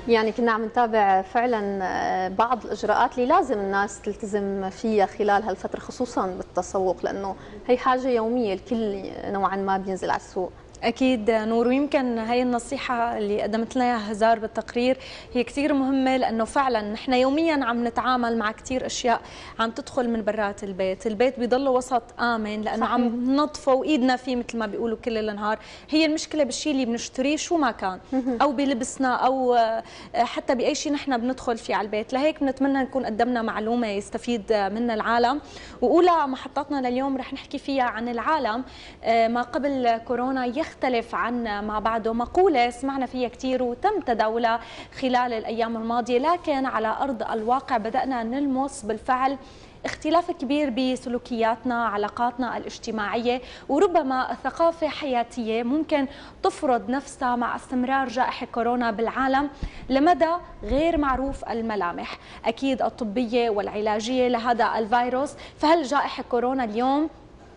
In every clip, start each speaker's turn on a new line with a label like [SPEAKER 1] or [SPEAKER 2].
[SPEAKER 1] يعني كنا عم نتابع فعلا بعض الإجراءات اللي لازم الناس تلتزم فيها خلال هالفترة، خصوصا بالتسوق، لأنه هي حاجة يومية الكل نوعا ما بينزل على السوق.
[SPEAKER 2] أكيد نور، ويمكن هي النصيحة اللي قدمت لنا إياها هزار بالتقرير هي كثير مهمة، لأنه فعلا نحن يوميا عم نتعامل مع كثير أشياء عم تدخل من برات البيت، البيت بيضل وسط آمن لأنه صحيح. عم ننظفه وإيدنا فيه مثل ما بيقولوا كل النهار. هي المشكلة بالشيء اللي بنشتريه شو ما كان، أو بلبسنا أو حتى بأي شيء نحن بندخل فيه على البيت. لهيك بنتمنى نكون قدمنا معلومة يستفيد منها العالم. وأولى محطاتنا لليوم رح نحكي فيها عن العالم ما قبل كورونا يختلف عن ما بعده. مقولة سمعنا فيها كثير وتم تداولها خلال الأيام الماضية، لكن على أرض الواقع بدأنا نلمس بالفعل اختلاف كبير بسلوكياتنا، علاقاتنا الاجتماعية، وربما ثقافة حياتية ممكن تفرض نفسها مع استمرار جائحة كورونا بالعالم لمدى غير معروف الملامح أكيد الطبية والعلاجية لهذا الفيروس. فهل جائحة كورونا اليوم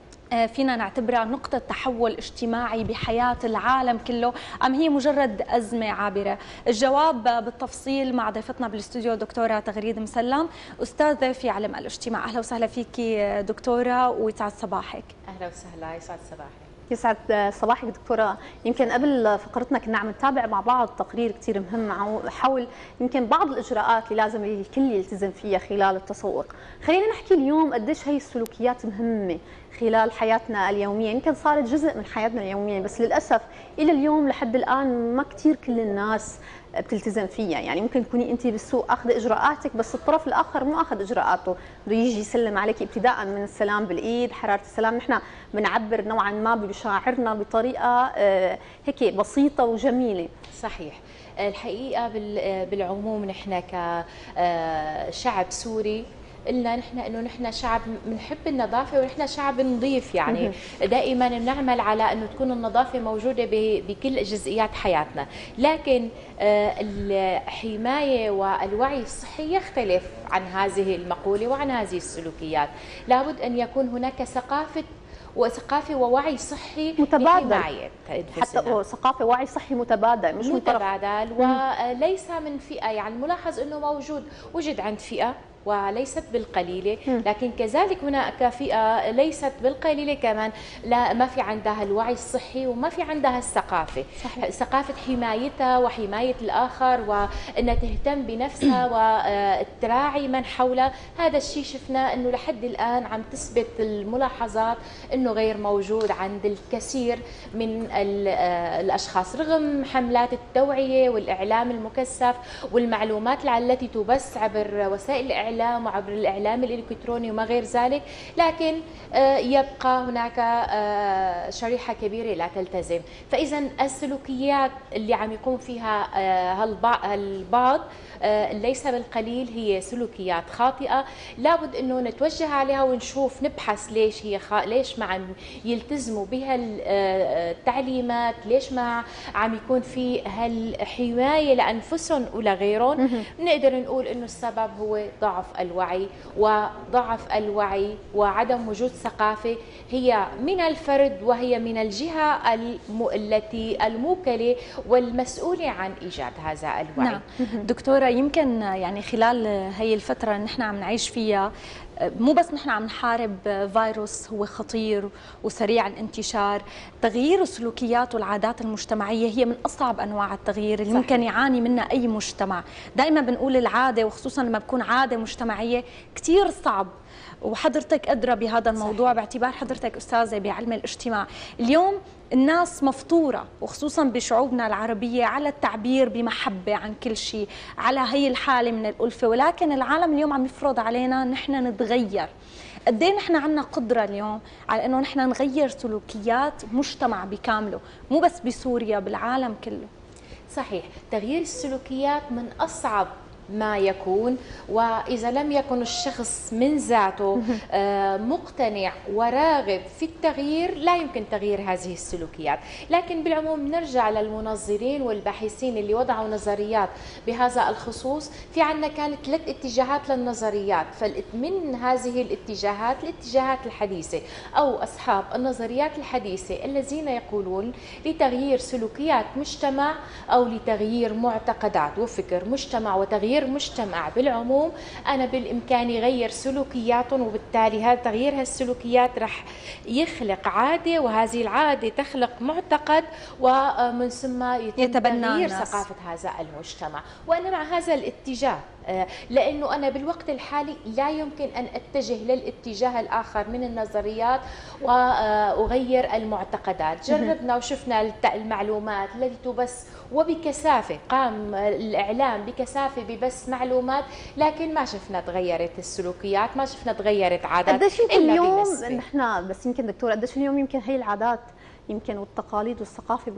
[SPEAKER 2] فينا نعتبرها نقطة تحول اجتماعي بحياة العالم كله، أم هي مجرد أزمة عابرة؟ الجواب بالتفصيل مع ضيفتنا بالاستوديو دكتورة تغريد مسلم، أستاذة في علم الاجتماع. أهلا وسهلا فيك دكتورة ويسعد صباحك.
[SPEAKER 3] أهلا وسهلا، يسعد صباحك.
[SPEAKER 1] يسعد صباحك دكتورة. يمكن قبل فقرتنا كنا عم نتابع مع بعض تقرير كثير مهم حول يمكن بعض الإجراءات اللي لازم الكل يلتزم فيها خلال التسوق. خلينا نحكي اليوم قديش هي السلوكيات مهمة خلال حياتنا اليومية، يمكن صارت جزء من حياتنا اليومية، بس للأسف إلى اليوم لحد الآن ما كثير كل الناس بتلتزم فيها. يعني ممكن تكوني انت بالسوق اخذ اجراءاتك بس الطرف الاخر مو اخذ اجراءاته، بده يجي يسلم عليك ابتداء من السلام بالايد، حراره السلام. نحن بنعبر نوعا ما بمشاعرنا بطريقه هيك بسيطه وجميله.
[SPEAKER 3] صحيح. الحقيقه بالعموم نحن كشعب سوري قلنا نحن انه نحن شعب بنحب النظافه ونحن شعب نظيف، يعني دائما بنعمل على انه تكون النظافه موجوده بكل جزئيات حياتنا، لكن الحمايه والوعي الصحي يختلف عن هذه المقوله وعن هذه السلوكيات. لابد ان يكون هناك ثقافه ووعي صحي
[SPEAKER 1] متبادل،
[SPEAKER 3] حتى
[SPEAKER 1] ثقافه ووعي صحي متبادل، مش
[SPEAKER 3] متبادل وليس من فئه. يعني ملاحظ انه وجد عند فئه وليست بالقليلة، لكن كذلك هناك فئة ليست بالقليلة كمان لا ما في عندها الوعي الصحي وما في عندها الثقافة. صحيح. ثقافة حمايتها وحماية الآخر وأنها تهتم بنفسها وتراعي من حولها. هذا الشيء شفنا أنه لحد الآن عم تثبت الملاحظات أنه غير موجود عند الكثير من الأشخاص، رغم حملات التوعية والإعلام المكثف والمعلومات التي تبث عبر وسائل الإعلام وعبر الإعلام الإلكتروني وما غير ذلك. لكن يبقى هناك شريحة كبيرة لا تلتزم. فإذا السلوكيات اللي عم يقوم فيها البعض ليس بالقليل هي سلوكيات خاطئة، لابد انه نتوجه عليها ونشوف نبحث ليش ليش ما عم يلتزموا بها التعليمات، ليش ما عم يكون في هالحماية لأنفسهم ولغيرهم. نقدر نقول انه السبب هو ضعف الوعي، وضعف الوعي وعدم وجود ثقافة هي من الفرد وهي من الجهة التي الموكلة والمسؤولة عن إيجاد هذا الوعي.
[SPEAKER 2] نعم. دكتورة، يمكن يعني خلال هي الفترة اللي نحن عم نعيش فيها مو بس نحن عم نحارب فيروس هو خطير وسريع الانتشار، تغيير السلوكيات والعادات المجتمعية هي من أصعب أنواع التغيير اللي ممكن يعاني منها أي مجتمع. دائما بنقول العادة، وخصوصا لما بكون عادة مجتمعية كتير صعب، وحضرتك أدرى بهذا الموضوع. صحيح. باعتبار حضرتك أستاذة بعلم الاجتماع، اليوم الناس مفطورة وخصوصا بشعوبنا العربية على التعبير بمحبة عن كل شيء، على هي الحالة من الألفة، ولكن العالم اليوم عم يفرض علينا نحن نتغير. قد ايه نحن عندنا قدرة اليوم على انه نحن نغير سلوكيات مجتمع بكامله، مو بس بسوريا، بالعالم كله؟
[SPEAKER 3] صحيح. تغيير السلوكيات من أصعب ما يكون، وإذا لم يكن الشخص من ذاته مقتنع وراغب في التغيير لا يمكن تغيير هذه السلوكيات. لكن بالعموم نرجع للمنظرين والباحثين اللي وضعوا نظريات بهذا الخصوص. في عندنا كانت 3 اتجاهات للنظريات، فمن هذه الاتجاهات الاتجاهات الحديثة أو أصحاب النظريات الحديثة الذين يقولون لتغيير سلوكيات مجتمع أو لتغيير معتقدات وفكر مجتمع وتغيير مجتمع بالعموم، أنا بالإمكان غير سلوكياتهم، وبالتالي هذا تغيير هالسلوكيات رح يخلق عادة، وهذه العادة تخلق معتقد، ومن ثم يتم تغيير ثقافة هذا المجتمع. وأنا مع هذا الاتجاه، لأنه أنا بالوقت الحالي لا يمكن أن أتجه للاتجاه الآخر من النظريات وأغير المعتقدات. جربنا وشفنا المعلومات التي تبث، وبكثافة قام الإعلام بكثافة ببث معلومات، لكن ما شفنا تغيرت السلوكيات، ما شفنا تغيرت عادات.
[SPEAKER 1] قديش يمكن اليوم نحن بس يمكن دكتورة قديش اليوم يمكن هي العادات يمكن والتقاليد والثقافه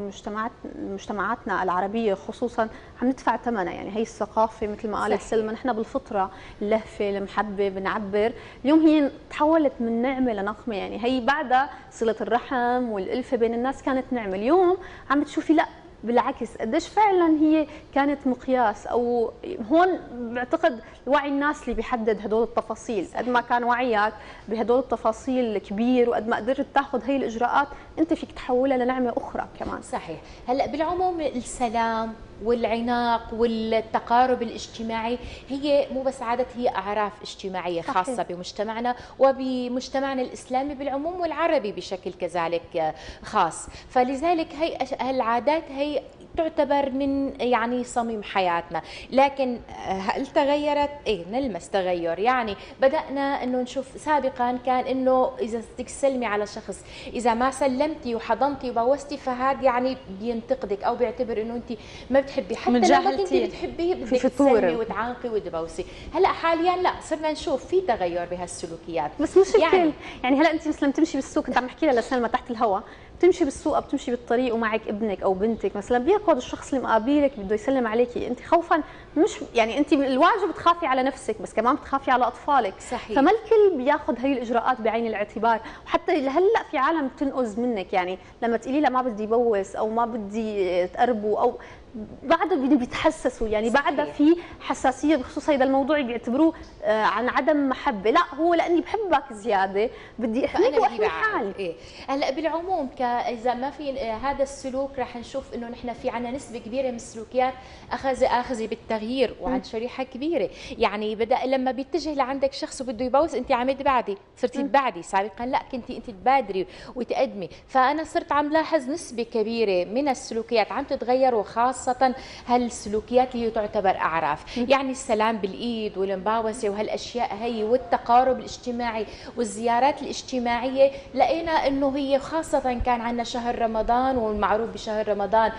[SPEAKER 1] بمجتمعاتنا العربيه خصوصا عم ندفع ثمنها. يعني هي الثقافه مثل ما قالت سلمى، نحن بالفطره اللهفه المحبه بنعبر، اليوم هي تحولت من نعمه لنقمه. يعني هي بعدها صله الرحم والالفه بين الناس كانت نعمه، اليوم عم تشوفي لا بالعكس قديش فعلا هي كانت مقياس. او هون بعتقد وعي الناس اللي بيحدد هدول التفاصيل. قد ما كان وعيك بهدول التفاصيل كبير وقد ما قدرت تاخذ هي الاجراءات انت فيك تحولها لنعمه اخرى كمان.
[SPEAKER 3] صحيح. هلا بالعموم السلام والعناق والتقارب الاجتماعي هي مو بس عادة، هي أعراف اجتماعية خاصة صحيح. بمجتمعنا وبمجتمعنا الإسلامي بالعموم والعربي بشكل كذلك خاص. فلذلك هي العادات هي تعتبر من يعني صميم حياتنا. لكن هل تغيرت؟ ايه نلمس تغير. يعني بدأنا انه نشوف سابقا كان انه اذا بدك تسلمي على شخص اذا ما سلمتي وحضنتي وبوستي فهذا يعني بينتقدك او بيعتبر انه انت ما بتحبي، حتى لو ما كنتي بتحبيه بدك تسلمي وتعانقي وتبوسي. هلا حاليا لا، صرنا نشوف في تغير بهالسلوكيات.
[SPEAKER 1] بس مش يعني هلا انت مثلا تمشي بالسوق، كنت عم احكي لها لسلمى تحت الهواء، بتمشي بالسوق او بتمشي بالطريق ومعك ابنك او بنتك مثلا، بيقعد الشخص اللي مقابلك بده يسلم عليكي، انت خوفا مش يعني انت الواجب بتخافي على نفسك بس كمان بتخافي على اطفالك.
[SPEAKER 3] صحيح.
[SPEAKER 1] فما الكل بياخذ هي الاجراءات بعين الاعتبار. وحتى هلا في عالم بتنقذ منك، يعني لما تقولي لها ما بدي بوس او ما بدي تقربوا او بعده بيتحسسوا، يعني بعدها في حساسيه بخصوص هذا الموضوع، بيعتبروه عن عدم محبه. لا، هو لاني بحبك زياده بدي احميك واحمي حالي.
[SPEAKER 3] إيه. هلا بالعموم اذا ما في هذا السلوك رح نشوف انه نحن في عنا نسبه كبيره من السلوكيات اخذه بالتغيير وعند شريحه كبيره. يعني بدا لما بيتجه لعندك شخص وبده يبوس انت عم تبعدي، صرتي تبعدي. سابقا لا، كنتي انت تبادري وتقدمي. فانا صرت عم لاحظ نسبه كبيره من السلوكيات عم تتغير، وخاصه هالسلوكيات اللي تعتبر اعراف. يعني السلام بالايد والمباوسه وهالاشياء هي والتقارب الاجتماعي والزيارات الاجتماعيه، لقينا انه هي خاصه كان عندنا شهر رمضان، والمعروف بشهر رمضان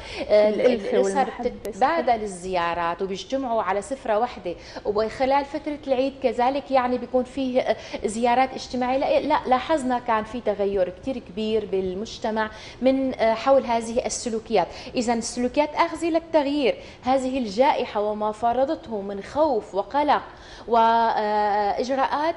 [SPEAKER 3] الاسر بتتبادل الزيارات وبيجتمعوا على سفره واحده، وخلال فتره العيد كذلك يعني بيكون فيه زيارات اجتماعيه. لا لاحظنا كان في تغير كثير كبير بالمجتمع من حول هذه السلوكيات. اذا السلوكيات اخذه للتغيير. هذه الجائحه وما فرضته من خوف وقلق واجراءات،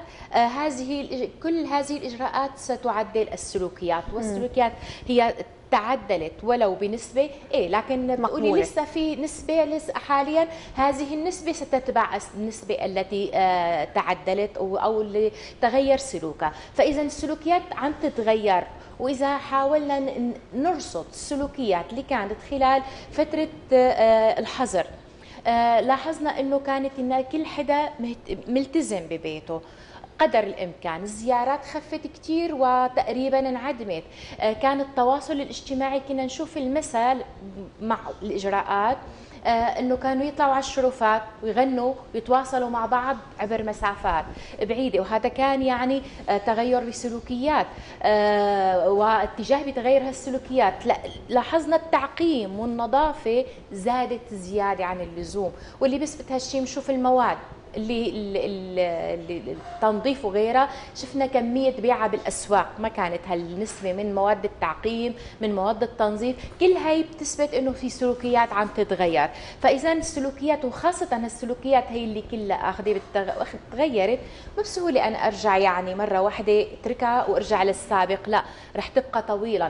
[SPEAKER 3] كل هذه الاجراءات ستعدل السلوكيات، والسلوكيات هي تعدلت ولو بنسبه لكن بتقولي لسه في نسبه لسه حاليا، هذه النسبه ستتبع النسبه التي تعدلت او اللي تغير سلوكها. فاذا السلوكيات عم تتغير، وإذا حاولنا نرصد السلوكيات اللي كانت خلال فترة الحظر لاحظنا أنه كانت إن كل حدا ملتزم ببيته قدر الإمكان. الزيارات خفت كتير وتقريبا انعدمت. كان التواصل الاجتماعي كنا نشوف المثل مع الإجراءات انه كانوا يطلعوا على الشرفات ويغنوا ويتواصلوا مع بعض عبر مسافات بعيده، وهذا كان يعني تغير بسلوكيات واتجاه بتغير هالسلوكيات. لاحظنا التعقيم والنظافه زادت زياده عن اللزوم، واللي بيثبت هالشيء بنشوف المواد اللي التنظيف وغيرها، شفنا كميه بيعها بالاسواق ما كانت هالنسبه من مواد التعقيم، من مواد التنظيف، كل هي بتثبت انه في سلوكيات عم تتغير. فاذا السلوكيات وخاصه السلوكيات هي اللي كلها تغيرت، مو بسهوله انا ارجع يعني مره واحده اتركها وارجع للسابق، لا رح تبقى طويلا.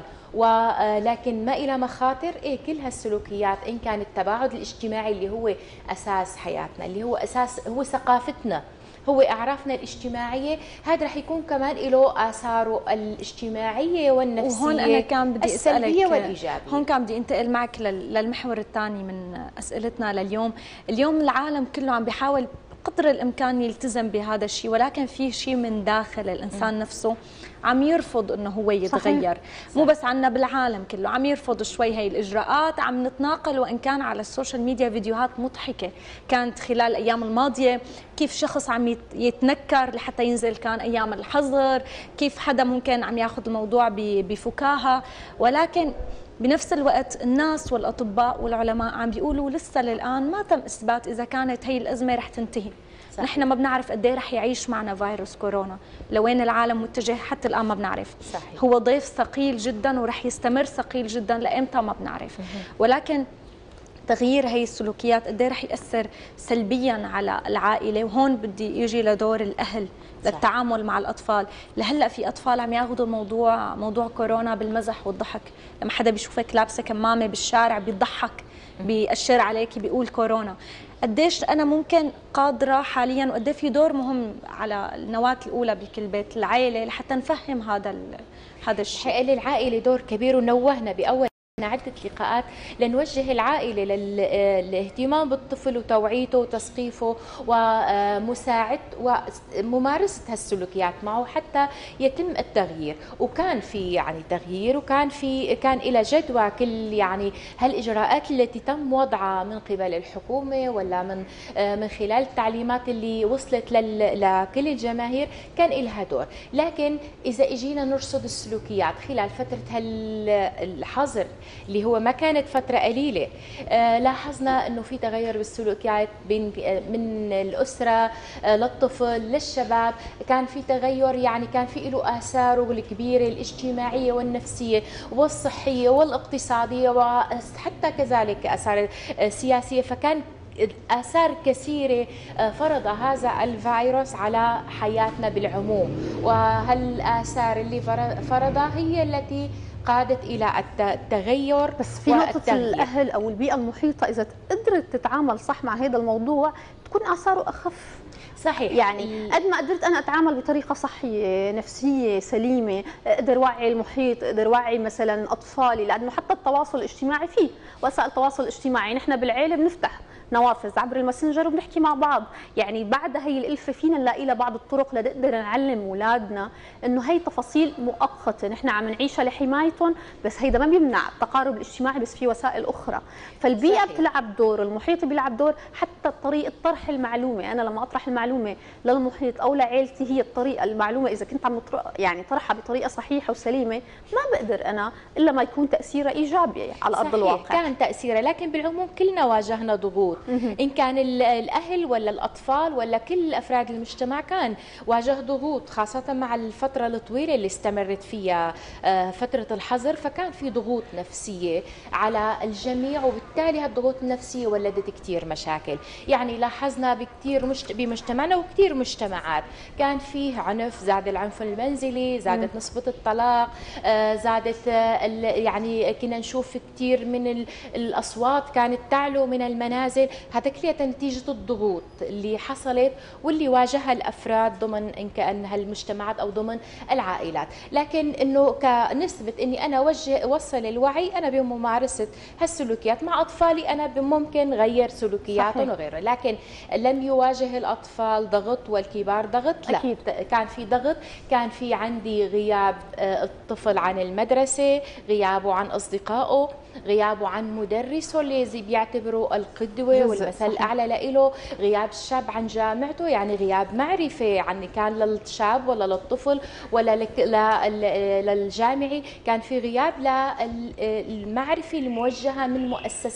[SPEAKER 3] ولكن ما إلى مخاطر كل هالسلوكيات، إن كان التباعد الاجتماعي اللي هو أساس حياتنا، اللي هو أساس هو ثقافتنا، هو أعرافنا الاجتماعية، هذا رح يكون كمان له آثاره الاجتماعية والنفسية،
[SPEAKER 2] وهون أنا كان بدي
[SPEAKER 3] السلبية والإيجابية.
[SPEAKER 2] هون كان بدي انتقل معك للمحور الثاني من أسئلتنا لليوم. اليوم العالم كله عم بيحاول قدر الامكان يلتزم بهذا الشيء، ولكن في شيء من داخل الانسان نفسه عم يرفض انه هو يتغير. صحيح. مو بس عنا بالعالم كله عم يرفض شوي هي الاجراءات. عم نتناقل وان كان على السوشيال ميديا فيديوهات مضحكه كانت خلال الايام الماضيه، كيف شخص عم يتنكر لحتى ينزل، كان ايام الحظر، كيف حدا ممكن عم ياخذ الموضوع بفكاهه، ولكن بنفس الوقت الناس والأطباء والعلماء عم بيقولوا لسه للآن ما تم إثبات إذا كانت هي الأزمة رح تنتهي. صحيح. نحن ما بنعرف قد ايه رح يعيش معنا فيروس كورونا، لوين العالم متجه حتى الآن ما بنعرف. صحيح. هو ضيف ثقيل جدا ورح يستمر ثقيل جدا لإمتى ما بنعرف. ولكن تغيير هي السلوكيات قد ايه رح يأثر سلبيا على العائلة، وهون بدي يجي لدور الأهل للتعامل مع الأطفال. لهلا في أطفال عم ياخذوا موضوع كورونا بالمزح والضحك، لما حدا بيشوفك لابسة كمامة بالشارع بيضحك، بيأشر عليك، بيقول كورونا. قديش أنا ممكن قادرة حاليا، وقد في دور مهم على النواة الأولى بكل بيت، العائلة، لحتى نفهم هذا الشيء.
[SPEAKER 3] العائلة دور كبير، ونوهنا بأول عدة لقاءات لنوجه العائلة للاهتمام بالطفل وتوعيته وتثقيفه ومساعدة وممارسة هالسلوكيات معه حتى يتم التغيير. وكان في يعني تغيير، وكان كان إلى جدوى كل يعني هالإجراءات التي تم وضعها من قبل الحكومة ولا من خلال التعليمات اللي وصلت لكل الجماهير، كان لها دور. لكن إذا اجينا نرصد السلوكيات خلال فترة الحظر اللي هو ما كانت فترة قليلة، لاحظنا أنه في تغير بالسلوكيات من الأسرة للطفل للشباب. كان في تغير، يعني كان في له آثاره الكبيرة الاجتماعية والنفسية والصحية والاقتصادية، وحتى كذلك آثار سياسية. فكان آثار كثيرة فرض هذا الفيروس على حياتنا بالعموم، وهالآثار اللي فرضها هي التي قادت إلى التغير.
[SPEAKER 1] بس في نقطة الأهل أو البيئة المحيطة إذا قدرت تتعامل صح مع هذا الموضوع تكون آثاره أخف.
[SPEAKER 3] صحيح.
[SPEAKER 1] يعني قد ما قدرت أنا أتعامل بطريقة صحية نفسية سليمة، أقدر وعي المحيط، أقدر وعي مثلا أطفالي، لأنه حتى التواصل الاجتماعي فيه وسائل التواصل الاجتماعي، نحن بالعيلة بنفتح نوافذ عبر الماسنجر وبنحكي مع بعض. يعني بعد هي الألفة فينا نلاقي لها بعض الطرق لنقدر نعلم أولادنا إنه هي تفاصيل مؤقتة نحن عم نعيشها لحمايتهم، بس هيدا ما بيمنع التقارب الاجتماعي، بس في وسائل أخرى. فالبيئة صحيح. بتلعب دور، المحيط بيلعب دور، حتى طريقة طرح المعلومة. أنا لما أطرح المعلومة للمحيط أو لعائلتي، هي الطريقة المعلومة إذا كنت عم يعني طرحها بطريقة صحيحة وسليمة، ما بقدر أنا إلا ما يكون تأثيرها إيجابي على أرض الواقع.
[SPEAKER 3] كان تأثيرها، لكن بالعموم كلنا واجهنا ضغوط، إن كان الأهل ولا الأطفال ولا كل أفراد المجتمع كان واجه ضغوط، خاصة مع الفترة الطويلة اللي استمرت فيها فترة الحظر. فكان في ضغوط نفسية على الجميع، وبالتالي هالضغوط النفسية ولدت كتير مشاكل. يعني لاحظنا بكتير بمجتمعنا وكتير مجتمعات كان فيه عنف، زاد العنف المنزلي، زادت نسبة الطلاق، زادت يعني كنا نشوف كتير من الأصوات كانت تعلو من المنازل. هذا كلها نتيجة الضغوط اللي حصلت واللي واجهها الأفراد ضمن إن كان هالمجتمعات أو ضمن العائلات. لكن إنه كنسبة إني أنا وصل الوعي، أنا بممارسة هالسلوكيات مع أطفالي أنا ممكن غير سلوكياتهم وغيره. لكن لم يواجه الأطفال ضغط والكبار ضغط، لا أكيد. كان في ضغط، كان في عندي غياب الطفل عن المدرسة، غيابه عن أصدقائه، غيابه عن مدرسه اللي بيعتبره القدوة والمثل الأعلى له غياب الشاب عن جامعته، يعني غياب معرفة، يعني كان للشاب ولا للطفل ولا للجامعي، كان في غياب للمعرفة الموجهة من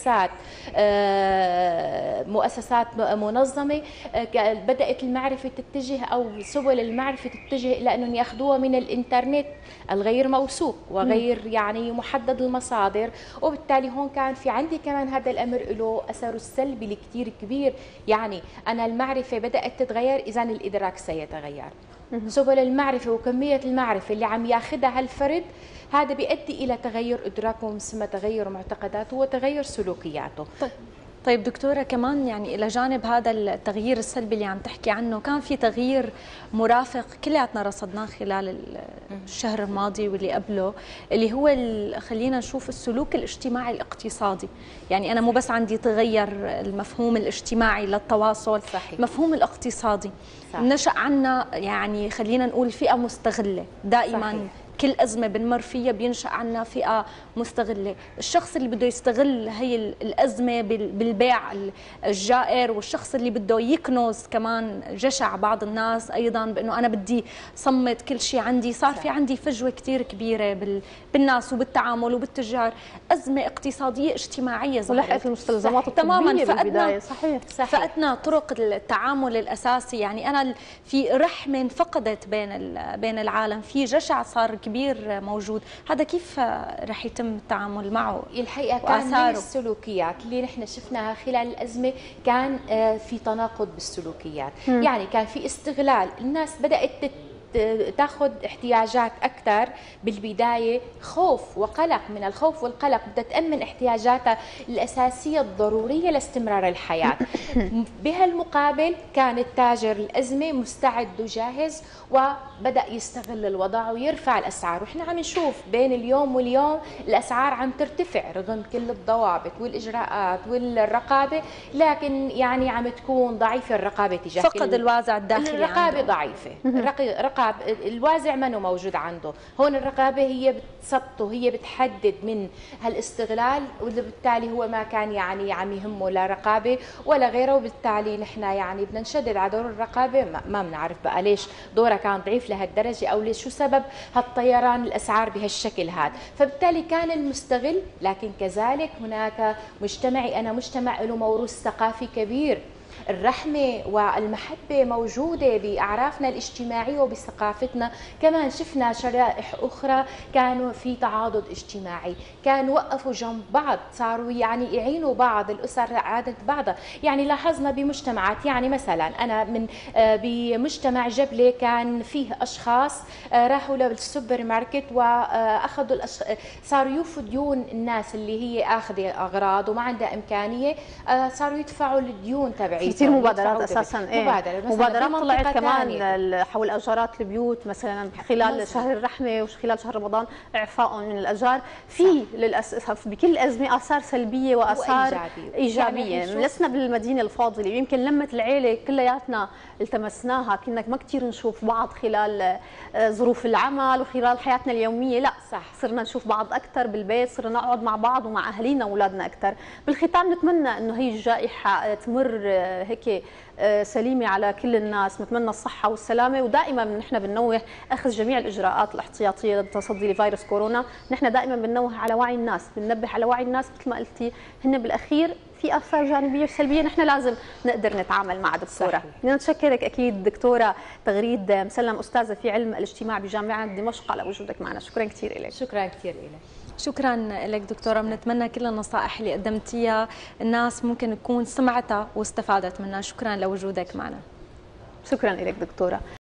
[SPEAKER 3] مؤسسات منظمة. بدأت المعرفة تتجه أو سبل المعرفة تتجه إلى أنهم يأخذوها من الإنترنت الغير موثوق وغير يعني محدد المصادر، وبالتالي هون كان في عندي كمان هذا الأمر له أثره السلبي الكثير كبير. يعني أنا المعرفة بدأت تتغير، إذن الإدراك سيتغير. سبل المعرفة وكمية المعرفة اللي عم ياخذها هالفرد، هذا بيؤدي إلى تغير إدراكه، ثم تغير معتقداته وتغير سلوكياته.
[SPEAKER 2] طيب دكتورة، كمان يعني إلى جانب هذا التغيير السلبي اللي عم تحكي عنه، كان في تغيير مرافق كلياتنا رصدناه خلال الشهر الماضي واللي قبله، اللي هو خلينا نشوف السلوك الاجتماعي الاقتصادي. يعني أنا مو بس عندي تغير المفهوم الاجتماعي للتواصل،
[SPEAKER 3] صحيح.
[SPEAKER 2] المفهوم الاقتصادي نشأ عنا، يعني خلينا نقول فئة مستغلة دائما. صحيح. كل أزمة بنمر فيها بينشأ عنا فئة مستغلة، الشخص اللي بده يستغل هي الأزمة بالبيع الجائر، والشخص اللي بده يكنز كمان جشع بعض الناس أيضا بأنه أنا بدي صمت كل شيء عندي. صار في عندي فجوة كتير كبيرة بالناس وبالتعامل وبالتجار، أزمة اقتصادية اجتماعية ظهرت
[SPEAKER 1] ولحقت المستلزمات
[SPEAKER 2] تماما.
[SPEAKER 1] بالبداية. صحيح.
[SPEAKER 2] فقدنا طرق التعامل الأساسي. يعني أنا في رحمة انفقدت بين العالم، في جشع صار كبير موجود. هذا كيف رح يتم التعامل معه؟
[SPEAKER 3] الحقيقة كان هي السلوكيات اللي نحن شفناها خلال الأزمة، كان في تناقض بالسلوكيات. يعني كان في استغلال، الناس بدأت تاخذ احتياجات اكثر بالبدايه، خوف وقلق، من الخوف والقلق بدها تامن احتياجاتها الاساسيه الضروريه لاستمرار الحياه. بهالمقابل كان التاجر الازمه مستعد وجاهز وبدا يستغل الوضع ويرفع الاسعار، ونحن عم نشوف بين اليوم واليوم الاسعار عم ترتفع رغم كل الضوابط والاجراءات والرقابه، لكن يعني عم تكون ضعيفه الرقابه تجاه
[SPEAKER 2] فقد الوازع الداخلي،
[SPEAKER 3] الرقابه ضعيفه. الوازع منه موجود عنده. هون الرقابة هي بتسطه، هي بتحدد من هالاستغلال، وبالتالي هو ما كان يعني عم يهمه لا رقابة ولا غيره، وبالتالي نحن يعني بدنا نشدد على دور الرقابة. ما بنعرف بقى ليش دورها كان ضعيف لهالدرجة، أو ليش شو سبب هالطيران الأسعار بهالشكل هذا. فبالتالي كان المستغل، لكن كذلك هناك مجتمعي، أنا مجتمع له موروث ثقافي كبير، الرحمة والمحبة موجودة بأعرافنا الاجتماعية وبثقافتنا. كمان شفنا شرائح أخرى كانوا في تعاضد اجتماعي، كانوا وقفوا جنب بعض، صاروا يعني يعينوا بعض، الأسر عادت بعضها. يعني لاحظنا بمجتمعات، يعني مثلا أنا من بمجتمع جبلة كان فيه أشخاص راحوا للسوبر ماركت وأخذوا صاروا يوفوا ديون الناس اللي هي أخذ أغراض وما عندها إمكانية، صاروا يدفعوا الديون تبعي.
[SPEAKER 1] كثير مبادرات اساسا. مبادرات طلعت كمان حول اجارات البيوت مثلا خلال شهر الرحمه وخلال شهر رمضان، اعفاء من الاجار. في للاسف بكل ازمه اثار سلبيه واثار ايجابيه. يعني لسنا بالمدينه الفاضله، يمكن لمه العيله كلياتنا التمسناها، كنا ما كثير نشوف بعض خلال ظروف العمل وخلال حياتنا اليوميه، لا صح، صرنا نشوف بعض اكثر بالبيت، صرنا نقعد مع بعض ومع اهالينا واولادنا اكثر. بالختام نتمنى انه هي الجائحه تمر هيك سليمه على كل الناس، نتمنى الصحه والسلامه، ودائما نحن بننوه اخذ جميع الاجراءات الاحتياطيه للتصدي لفيروس كورونا. نحن دائما بننوه على وعي الناس، بننبه على وعي الناس مثل ما قلتي، هن بالاخير في اثار جانبيه وسلبيه نحن لازم نقدر نتعامل معها. دكتوره بدنا نتشكرك اكيد دكتوره تغريد مسلم، استاذه في علم الاجتماع بجامعه دمشق، على وجودك معنا. شكرا كثير لك.
[SPEAKER 3] شكرا كثير لك.
[SPEAKER 2] شكرا لك دكتوره، بنتمنى كل النصائح اللي قدمتيها الناس ممكن تكون سمعتها واستفادت منها. شكرا لوجودك معنا.
[SPEAKER 1] شكرا لك دكتوره.